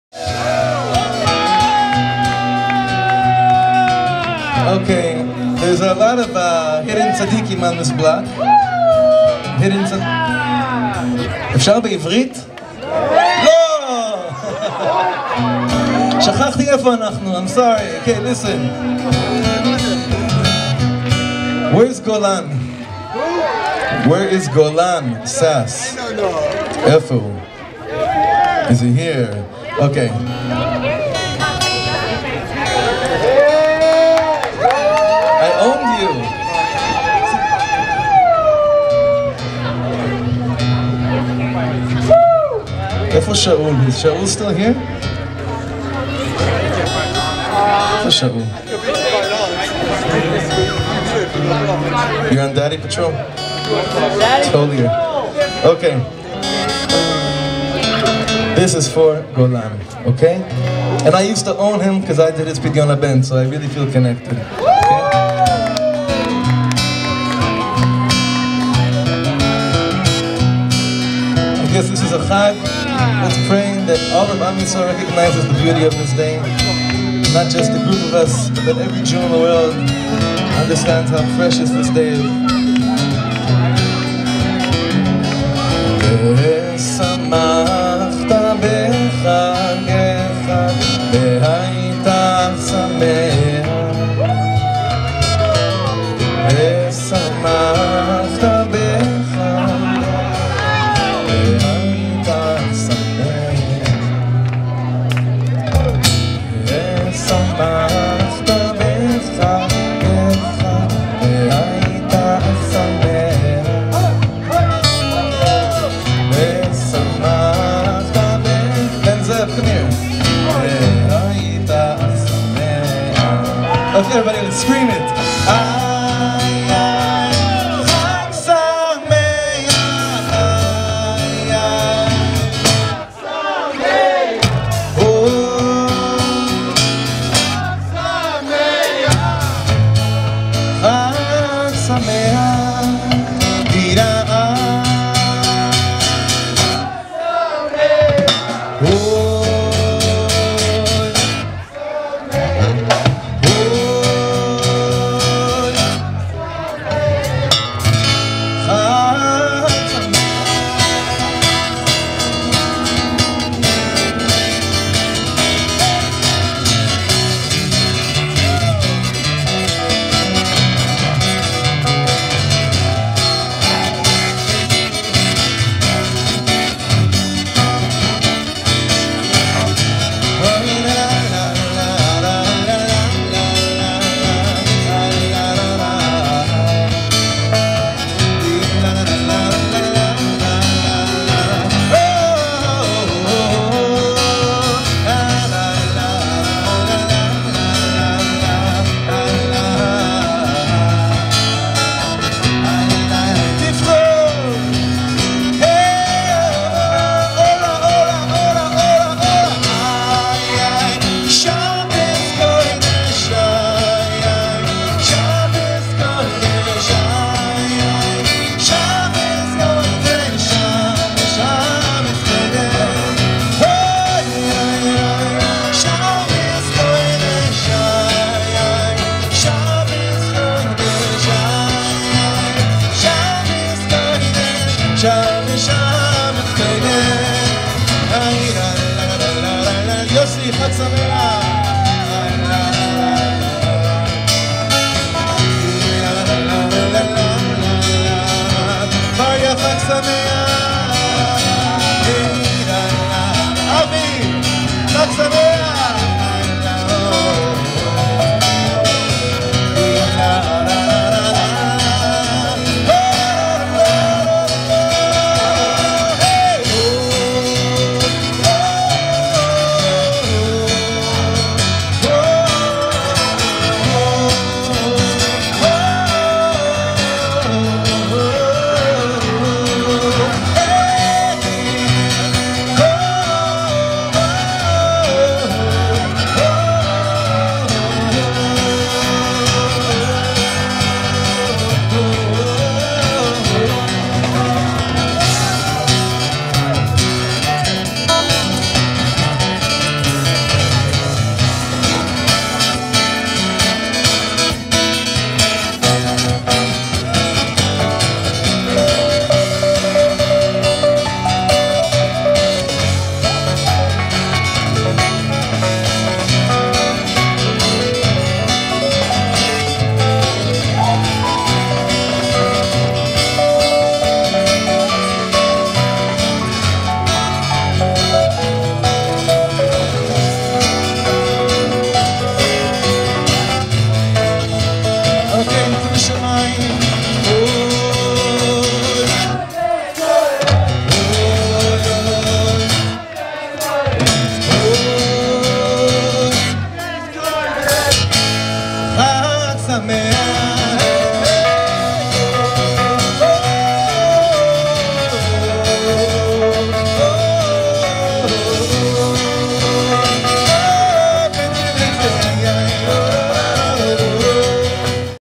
Okay, there's a lot of hidden tzaddikim on this block. Hidden tzaddikim. אפשר בעברית? לא! שכחתי איפה אנחנו, I'm sorry. Okay, listen. Where's Golan? Where is Golan? Sass. איפה הוא? Is he here? Okay. I owned you. איפה שאול? Is Shaul still here? איפה שאול? You're on daddy patrol? Totally. Okay. This is for Golan, okay? And I used to own him because I did his Pidyon Ben, so I really feel connected. Okay? I guess this is a chag. Let's pray that all of Am Yisrael recognizes the beauty of this day. Not just a group of us, but that every Jew in the world understands how precious this day is. ושמחת בחגיך והיית שמח ושמחת בחגיך והיית שמח ושמחת בחגיך והיית Okay, everybody, let's scream it. יוסי, חג שמח.